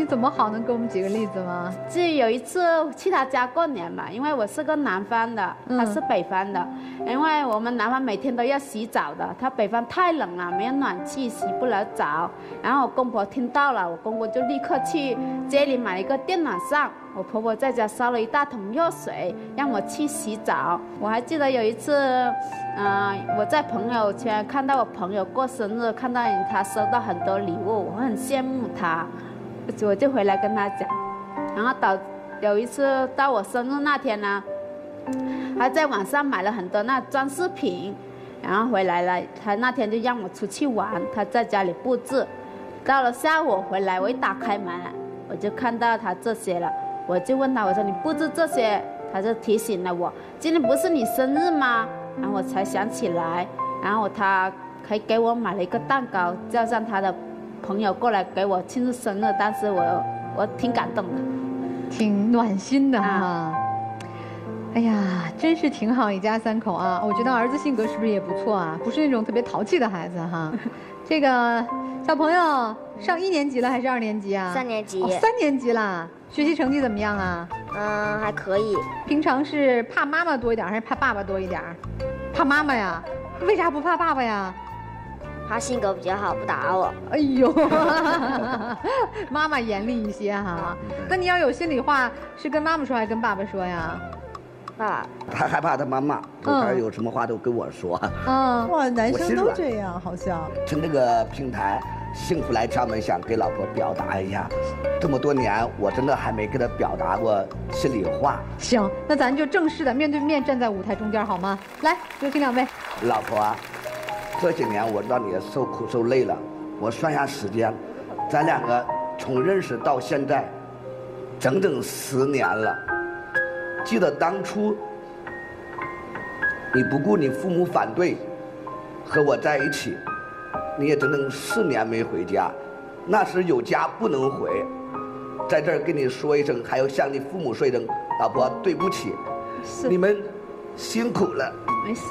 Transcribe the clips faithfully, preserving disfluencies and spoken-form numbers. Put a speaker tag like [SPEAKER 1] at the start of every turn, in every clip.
[SPEAKER 1] 怎么好？能给我们举个例子吗？
[SPEAKER 2] 就有一次去他家过年嘛，因为我是个南方的，他是北方的，嗯、因为我们南方每天都要洗澡的，他北方太冷了，没有暖气，洗不了澡。然后我公婆听到了，我公婆就立刻去街里买了一个电暖扇，我婆婆在家烧了一大桶热水，让我去洗澡。我还记得有一次，嗯、呃，我在朋友圈看到我朋友过生日，看到他收到很多礼物，我很羡慕他。我就回来跟他讲，然后到有一次到我生日那天呢，他在网上买了很多那装饰品，然后回来了，他那天就让我出去玩，他在家里布置。到了下午回来，我一打开门，我就看到他这些了，我就问他，我说你布置这些，他就提醒了我，今天不是你生日吗？然后我才想起来，然后他还给我买了一个蛋糕，叫上他的朋友过来给我庆祝生日，当时我我挺感动的，
[SPEAKER 1] 挺暖心的哈。啊、哎呀，真是挺好，一家三口啊！我觉得儿子性格是不是也不错啊？不是那种特别淘气的孩子哈。这个小朋友上一年级了还是二年级啊？
[SPEAKER 3] 三年级。
[SPEAKER 1] 哦，三年级啦，学习成绩怎么样啊？
[SPEAKER 3] 嗯，还可以。
[SPEAKER 1] 平常是怕妈妈多一点还是怕爸爸多一点？怕妈妈呀？为啥不怕爸爸呀？
[SPEAKER 3] 他性格比较好，不打我。
[SPEAKER 1] 哎呦，妈妈严厉一些哈。那你要有心里话，是跟妈妈说还是跟爸爸说呀？
[SPEAKER 3] 爸爸。
[SPEAKER 4] 他害怕他妈妈，他有什么话都跟我说。
[SPEAKER 1] 嗯，
[SPEAKER 5] 哇，男生都这样，好像。
[SPEAKER 4] 趁这个平台，幸福来敲门，想给老婆表达一下，这么多年我真的还没给她表达过心里话。
[SPEAKER 1] 行，那咱就正式的面对面站在舞台中间好吗？来，有请两位。
[SPEAKER 4] 老婆啊。这几年我知道你也受苦受累了，我算下时间，咱两个从认识到现在，整整十年了。记得当初你不顾你父母反对，和我在一起，你也整整四年没回家，那时有家不能回，在这儿跟你说一声，还要向你父母说一声，老婆对不起，你们辛苦了。
[SPEAKER 2] 没事。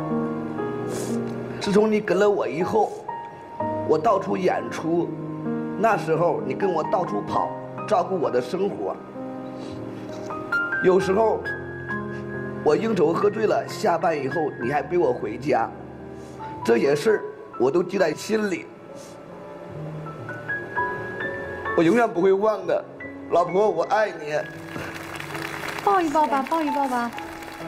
[SPEAKER 4] 自从你跟了我以后，我到处演出，那时候你跟我到处跑，照顾我的生活。有时候我应酬喝醉了，下班以后你还背我回家，这些事儿我都记在心里，我永远不会忘的。老婆，我爱你。
[SPEAKER 1] 抱一抱吧，抱一抱吧。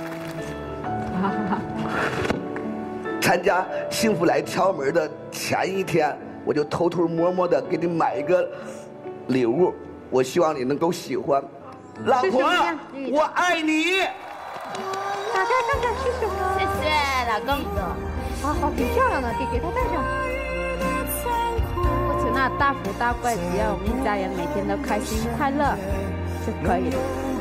[SPEAKER 4] 参加幸福来敲门的前一天，我就偷偷摸摸的给你买一个礼物，我希望你能够喜欢。老婆，我爱你。
[SPEAKER 1] 打开看看是什么？
[SPEAKER 2] 谢谢老公。
[SPEAKER 1] 好好，挺漂亮的，给给他戴上。
[SPEAKER 2] 不求那大富大贵，只要我们一家人每天都开心快乐就可以了。